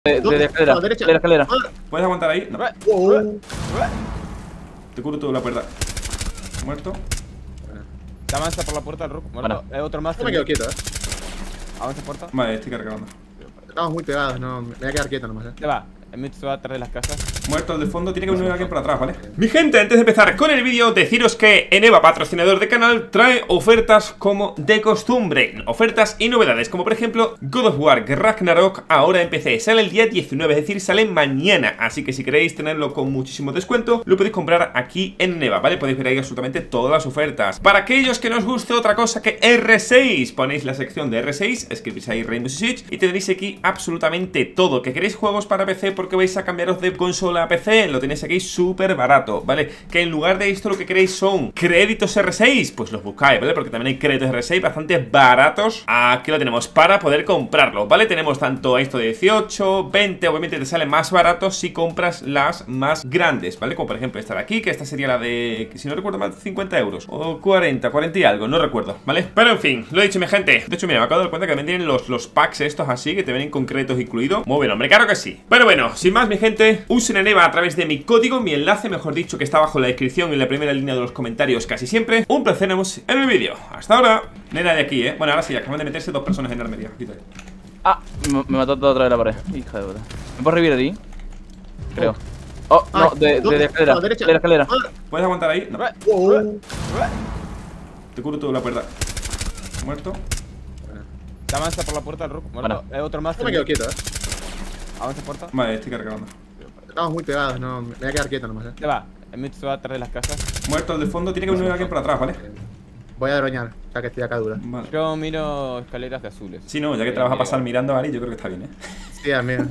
De la escalera, derecha. de la escalera. ¿Puedes aguantar ahí? No. Oh. Te curo toda la cuerda. Muerto. Te avanza por la puerta del Rook. Muerto. Otro más. No me quedo quieto, Avanza puerta. Vale, estoy cargando. Estamos muy pegados, no. Me voy a quedar quieto nomás, Se va. El mid se va atrás de las casas. Muerto el de fondo, tiene que venir alguien por atrás, ¿vale? Mi gente, antes de empezar con el vídeo, deciros que Eneva, patrocinador del canal, trae ofertas como de costumbre. Ofertas y novedades, como por ejemplo God of War Ragnarok, ahora en PC. Sale el día 19, es decir, sale mañana. Así que si queréis tenerlo con muchísimo descuento, lo podéis comprar aquí en Eneva, ¿vale? Podéis ver ahí absolutamente todas las ofertas. Para aquellos que no os guste otra cosa que R6, ponéis la sección de R6, escribís ahí Rainbow Six y tendréis aquí absolutamente todo. Que queréis juegos para PC porque vais a cambiaros de consola a PC, lo tenéis aquí súper barato, ¿vale? Que en lugar de esto lo que queréis son créditos R6, pues los buscáis, ¿vale? Porque también hay créditos R6 bastante baratos. Aquí lo tenemos para poder comprarlo, ¿vale? Tenemos tanto esto de 18, 20, obviamente te salen más baratos si compras las más grandes, ¿vale? Como por ejemplo esta de aquí, que esta sería la de, si no recuerdo mal, 50 euros o 40 y algo, no recuerdo, ¿vale? Pero en fin, lo he dicho mi gente. De hecho, mira, me acabo de dar cuenta que también tienen los packs estos así, que te vienen concretos incluidos. Muy bien, hombre, claro que sí. Pero bueno, sin más mi gente, usen Eneva a través de mi código, mi enlace, mejor dicho, que está abajo en la descripción y en la primera línea de los comentarios casi siempre. Un placer, nos vemos en el vídeo. Hasta ahora. Nena de aquí, bueno, ahora sí, acaban de meterse dos personas en la armería. Quítate. Ah, me mató todo otra vez la pared. Hija de puta. ¿Me puedo revivir a ti? Creo. Oh, no, de la escalera. derecha. De la escalera. ¿Puedes aguantar ahí? No. Oh. Te curo toda la cuerda. Muerto. Te avanza por la puerta del Rook. Muerto. Otro más. No me quedo quieto, Avanza puerta. Vale, estoy cargando. Estamos muy pegados, no. Me voy a quedar quieto nomás, Se va. El mid se va atrás de las casas. Muerto el de fondo, tiene que venir alguien por atrás, ¿vale? Voy a droñar, ya que estoy acá dura. Vale. Yo miro escaleras de azules. Sí, no, ya que te la vas a pasar mirando a Ari, yo creo que está bien, ¿eh? Sí, amigo.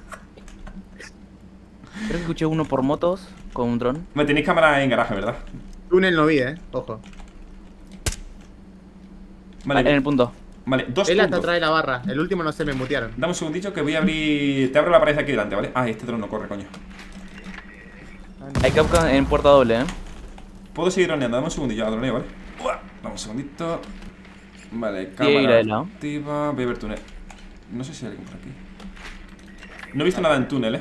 Creo que escuché uno por motos con un dron. Me tenéis cámara en garaje, ¿verdad? Túnel no vi, ojo. Vale, En el punto. vale, dos Él está puntos. atrás de la barra. El último no sé, me mutearon. Dame un segundito que voy a abrir. Te abro la pared de aquí delante, ¿vale? Ah, este dron no corre, coño. Hay Capcan en puerta doble, Puedo seguir droneando, dame un segundillo, droneo, ¿vale? Uah, dame un segundito. Vale, ir cámara ahí, ¿no? activa. Voy a ver túnel. No sé si hay alguien por aquí. No he visto nada en túnel,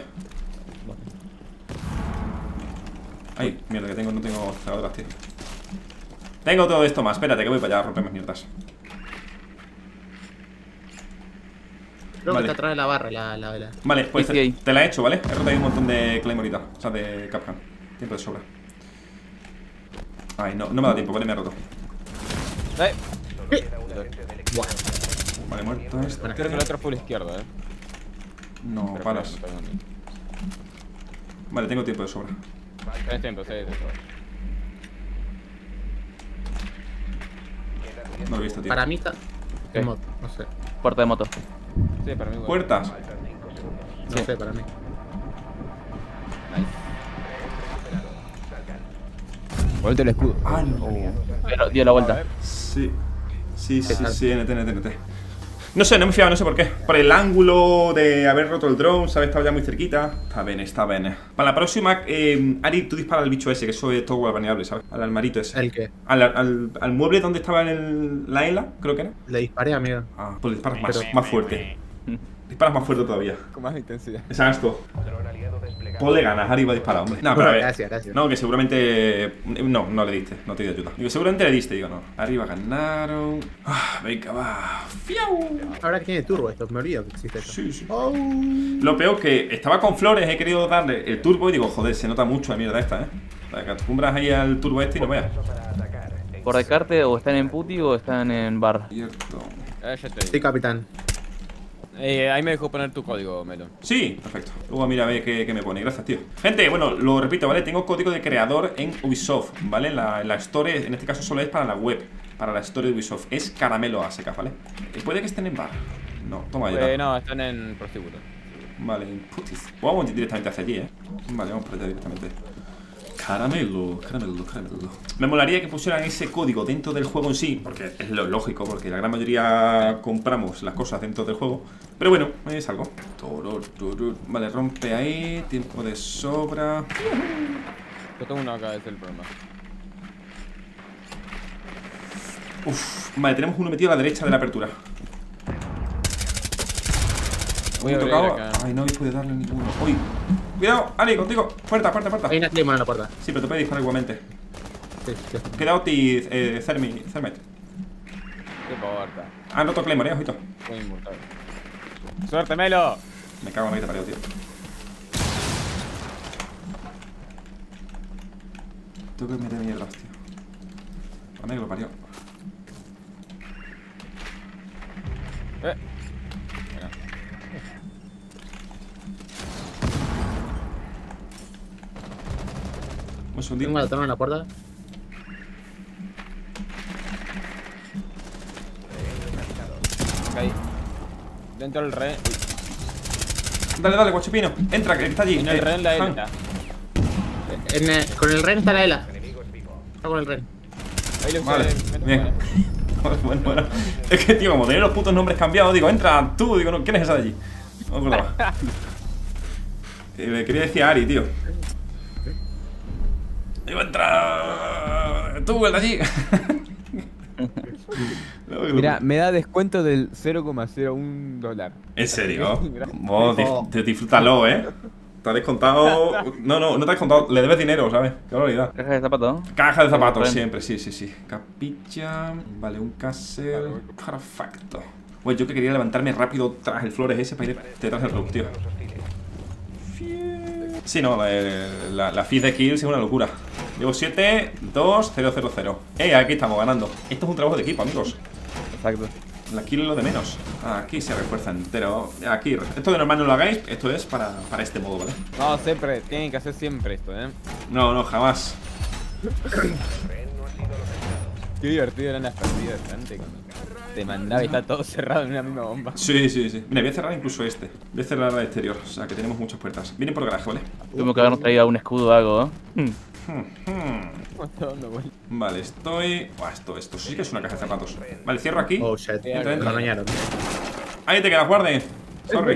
Ay, mierda, que no tengo cegadoras, tío. Tengo todo esto más, espérate que voy para allá a romper mis mierdas. Creo Vale. que está atrás de la barra, la vela. Vale, pues Sí, sí. te la he hecho, ¿vale? He roto ahí un montón de Claymore, o sea, de Capcan. Tiempo de sobra. Ay, no me da tiempo, ¿vale? Me ha roto. Buah. Vale, muerto este. Creo que el otro full izquierdo, No, Pero paras. no tengo ni- Vale, tengo tiempo de sobra. Tienes tiempo, sí. No lo he visto, tío. Para mí está. ¿Qué? En moto, no sé. Puerta de moto. Sí, para mí. Puertas. No sé, para mí. Vuelta el escudo. Ah, no. Dio la vuelta. Sí. Sí, NT. No sé, no me fiaba, no sé por qué. Por el ángulo de haber roto el drone, ¿sabes? Estaba ya muy cerquita. Está bien. Para la próxima, Ari, tú dispara al bicho ese, que eso es todo baneable, ¿sabes? Al armarito ese. ¿El qué? Al mueble donde estaba la ELA, creo que era. Le disparé, amigo. Ah, pues le disparas Pero- más fuerte. Disparas más fuerte todavía. Con más intensidad. Exacto. Ponle ganas, Ari va a disparar, hombre. No, pero a ver. Gracias. No, que seguramente. No le diste, no te di ayuda. Digo, seguramente le diste, digo, no. Arriba ganaron. Ah, venga, va. ¡Fiau! Ahora que tiene turbo esto, me olvido que existe esto. Sí. Oh. Lo peor que estaba con flores, he querido darle el turbo y digo, joder, se nota mucho la mierda esta, O sea, que acostumbras ahí al turbo este y no veas. Por descarte, o están en puti o están en bar. Cierto. Ya te Sí, digo. capitán. Ahí me dejó poner tu código, Melo. Sí, perfecto. Luego mira a ver qué me pone. Gracias, tío. Gente, bueno, lo repito, ¿vale? Tengo código de creador en Ubisoft, ¿vale? La store, en este caso solo es para la web. Para la store de Ubisoft. Es caramelo a seca, ¿vale? Puede que estén en bar. No, toma ya. No, están en prostíbulo. Vale, putis. Vamos directamente hacia allí, Vale, vamos por allá directamente. Caramelo. Me molaría que pusieran ese código dentro del juego en sí, porque es lo lógico, porque la gran mayoría compramos las cosas dentro del juego. Pero bueno, es algo. Vale, rompe ahí. Tiempo de sobra. Yo tengo uno acá, ese es el problema. Vale, tenemos uno metido a la derecha de la apertura. Voy a Me he abrir tocado. acá. Ay, no habéis podido darle ninguno. Uy. Cuidado, Ali, contigo. Puerta, puerta, puerta. Hay una clima en la puerta. Sí, pero te puede disparar igualmente. Sí, sí. Cuidado, Thermite. Qué porta. Ah, no toque Claymore, ojito. Muy inmortal. ¡Suerte, Melo! Me cago en la que te parió, tío. Tengo que meter mierdas, tío. A mí que lo parió. Venga. Un segundito. Tengo la toma en la puerta. Ahí. Dentro del rehén. Dale, dale, guachupino. Entra, que está allí. En el rehén la Han. Elita. Con el Ren está la Ela. Está con el Ren. Ahí lo Vale, usé. bien. Bueno. Es que, tío, como tenía los putos nombres cambiados, digo, entra tú. Digo, no, ¿quién es esa de allí? No me acordaba. Le quería decir a Ari, tío. Digo, entra tú, el de allí. Mira, me da descuento del $0,01. ¿En serio? Vos, disfrútalo, Te has descontado. No te has descontado. Le debes dinero, ¿sabes? Qué barbaridad. Caja de zapatos. Caja de zapatos, Bien. siempre, sí. Capicha. Vale, un castle. Perfecto. Pues yo que quería levantarme rápido tras el flores ese para ir detrás del rook, tío. Sí, no, la feed de kills es una locura. Llevo 7, 2, 0, 0, 0. Aquí estamos ganando. Esto es un trabajo de equipo, amigos. Exacto. La kill es lo de menos. Aquí se refuerza entero. Aquí, esto de normal no lo hagáis. Esto es para este modo, ¿vale? No, siempre, tienen que hacer siempre esto, No, jamás. Qué divertido eran las partidas antes cuando te mandaba y está todo cerrado en una misma bomba. Sí. Mira, voy a cerrar incluso este. Voy a cerrar el exterior. O sea, que tenemos muchas puertas. Vienen por garaje, ¿vale? Tuvimos que habernos traído un escudo o algo, ¿Cómo está dando vuelta? Vale, estoy... Buah, esto sí que es una caja de zapatos. Vale, cierro aquí. Oh shit. Entra. La bañaron. Ahí te quedas, guarde. Sorry.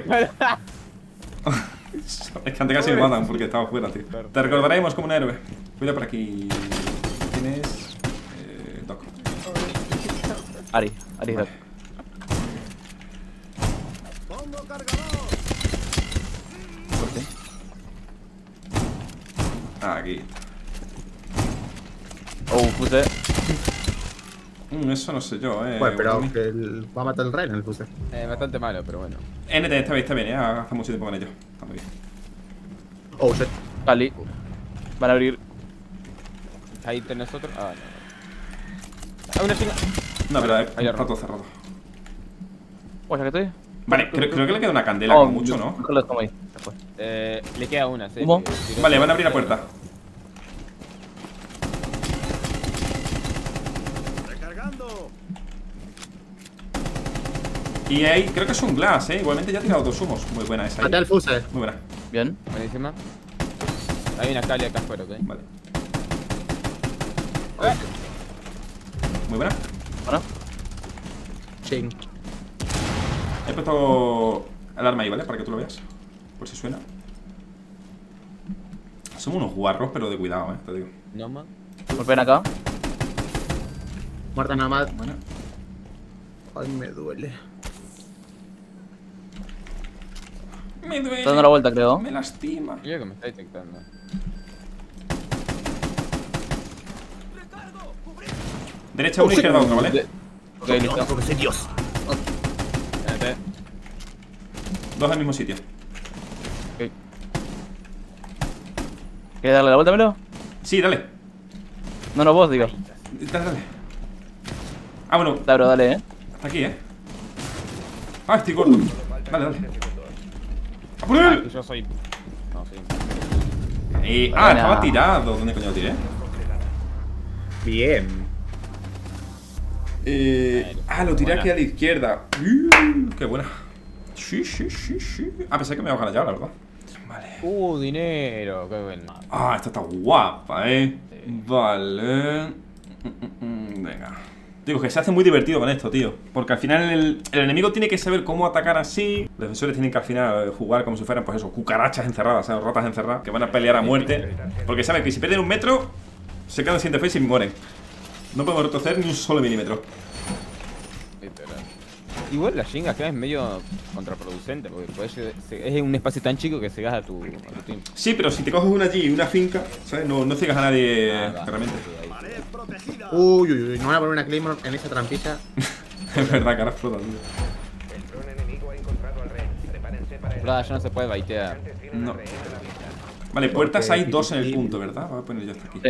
Es que antes casi me matan porque estaba fuera, tío. Te recordaremos como un héroe. Cuida por aquí. Tienes... Doc. Ari, Vale. ¿Por qué? Aquí. Fuse. Eso no sé yo, Bueno, pero que va a matar el Ren en el fuse. Bastante malo, pero bueno. NT, está bien, hace mucho tiempo con ello. Está muy bien. Oh shit. Ali. Van a abrir. Ahí tenés otro. Ah, no. Ah, una chinga. No, pero Ahí está arrojo. todo cerrado. Oye, ¿qué estoy? Vale, creo que le queda una candela como mucho, ¿no? Mejor lo dejamos ahí. Después. Le queda una, sí. ¿Cómo? Vale, van a abrir la puerta. Y ahí, creo que es un glass, igualmente ya ha tirado dos humos. Muy buena esa ahí. Maté al fuse. Muy buena. Bien. Buenísima. Hay una Kali acá afuera, ¿ok? Vale. Muy buena. Bueno. Ching. He puesto alarma ahí, ¿vale? Para que tú lo veas. Por si suena. Somos unos guarros, pero de cuidado, te digo. No más. Golpean acá. Muerta nada más. Buena. Ay, me duele. Me duele. Está dando la vuelta, creo. Me lastima. Yo que me está detectando. Derecha una, izquierda otra, ¿vale? Ok, listo. Porque soy Dios. Espérate. Dos al mismo sitio. Ok. ¿Quieres darle la vuelta, Melo? Sí, dale. No, vos, digo. Dale. Ah, bueno, Dale, bro, dale, hasta aquí, Ah, estoy gordo. Dale. ¡A por él! Yo soy. No, soy. Ah, estaba tirado. ¿Dónde coño lo tiré? Bien. Lo tiré aquí a la izquierda. Qué buena. Sí. Ah, pensé que me iba a ganar ya, la verdad. Vale. Dinero. Qué bueno. Ah, esta está guapa, Vale. Venga. Digo, que se hace muy divertido con esto, tío. Porque al final el enemigo tiene que saber cómo atacar así. Los defensores tienen que al final jugar como si fueran, pues eso, cucarachas encerradas, ¿sabes? Ratas encerradas, que van a pelear a muerte. Porque saben que si pierden un metro, se quedan sin defensa y mueren. No podemos retroceder ni un solo milímetro. Literal. Igual la Shinga acá es medio contraproducente, porque es un espacio tan chico que cegas a tu team. Sí, pero si te coges una allí y una finca, ¿sabes? No cegas a nadie realmente. Uy, uy, uy, no van a poner una Claymore en esa trampilla. Es verdad que ahora explota, tío. Pero ya no se puede baitear. No. Vale, puertas hay 2 en el punto, ¿verdad? Voy a poner yo hasta aquí. Sí.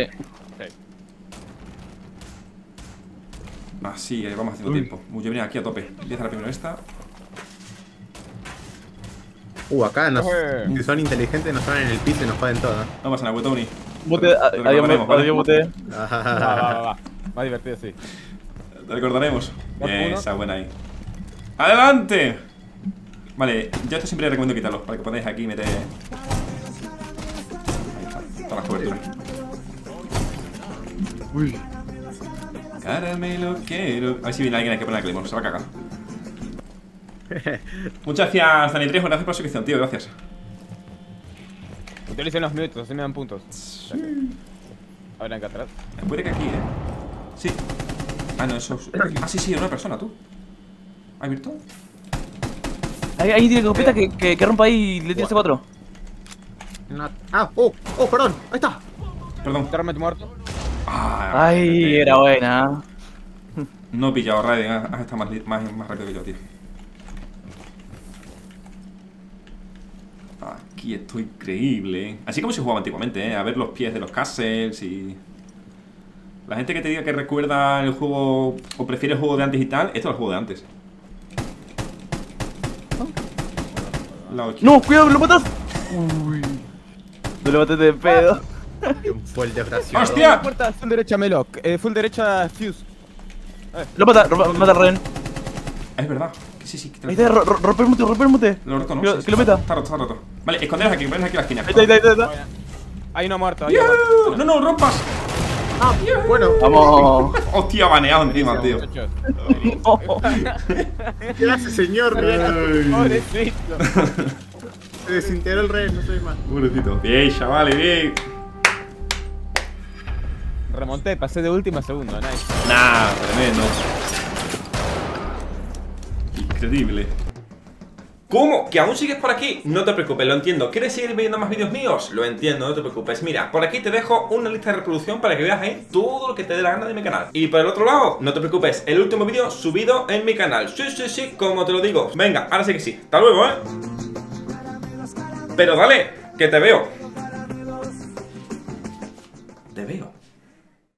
Ah, sí, vamos haciendo tiempo. Yo venía aquí a tope. Voy a hacer primero esta. Acá si son inteligentes nos ponen en el piso y nos joden todo. No pasa nada, Tony. Mute, adiós, mute. Va. Más divertido, sí. Te recordaremos. Esa buena ahí. ¡Adelante! Vale, yo esto siempre recomiendo quitarlo para que podáis aquí meter. Ahí está, todas las coberturas. Uy. Caramelo quiero. A ver si viene alguien aquí a poner la Claymore, se va a cagar. Muchas gracias, Dani Trejo, gracias por la suscripción, tío, gracias. Utilicen los minutos, así me dan puntos. Sí. A ver, acá atrás. Puede que aquí, Sí. Ah, no, eso es... Ah, sí, era una persona, tú. ¿Has visto? Ahí tiene escopeta que rompa ahí y le tira C4. Perdón, ahí está. Perdón. Realmente muerto. Ay, era buena. No he pillado, Raiden, has estado más rápido que yo, tío. Aquí esto increíble, Así como se jugaba antiguamente, A ver los pies de los castles y... La gente que te diga que recuerda el juego o prefiere el juego de antes y tal, esto es el juego de antes. ¡No! ¡Cuidado! ¡Lo matas! Uy. No lo mates de pedo. Fue el desgraciado. ¡Hostia! Puerta, full derecha Meloc, full derecha Fuse. Lo mata al Ren. Es verdad. Sí, Ahí está, rompe el mute. Lo roto, ¿no? Que lo meta. Está roto. Vale, esconderos aquí, poneros aquí en la esquina. Ahí está. Ahí no ha muerto, No, rompas. Bueno. Vamos. Hostia, baneado encima, tío. ¿Qué hace, señor? Pobrecito. Se desintegró el rey, no soy más. Pobrecito. Bien, chavales, bien. Remonté, pasé de última a segunda, nice. Nah, tremendo. Increíble. ¿Cómo? ¿Que aún sigues por aquí? No te preocupes, lo entiendo. ¿Quieres seguir viendo más vídeos míos? Lo entiendo, no te preocupes. Mira, por aquí te dejo una lista de reproducción para que veas ahí todo lo que te dé la gana de mi canal. Y por el otro lado, no te preocupes, el último vídeo subido en mi canal. Sí, como te lo digo. Venga, ahora sí que sí. Hasta luego, Pero dale, que te veo.